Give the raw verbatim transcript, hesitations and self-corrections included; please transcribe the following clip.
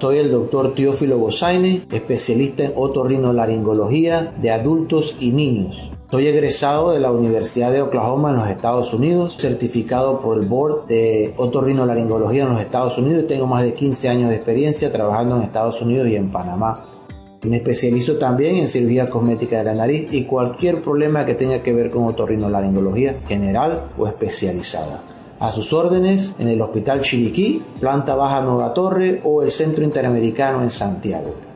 Soy el doctor Teófilo Gozaine, especialista en otorrinolaringología de adultos y niños. Soy egresado de la Universidad de Oklahoma en los Estados Unidos, certificado por el Board de Otorrinolaringología en los Estados Unidos y tengo más de quince años de experiencia trabajando en Estados Unidos y en Panamá. Me especializo también en cirugía cosmética de la nariz y cualquier problema que tenga que ver con otorrinolaringología general o especializada. A sus órdenes en el Hospital Chiriquí, planta baja Nueva Torre o el Centro Interamericano en Santiago.